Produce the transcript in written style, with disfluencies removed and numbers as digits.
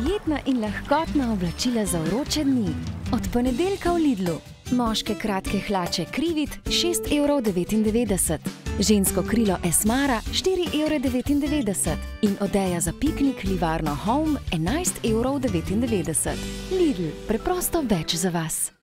Prijetna in lahkotna oblačila za vroče dni. Od ponedeljka v Lidlu. Moške kratke hlače Krivit 6,99 €. Žensko krilo Esmara 4,99 € in odeja za piknik Livarno Home 11,99 €. Lidl, preprosto več za vas.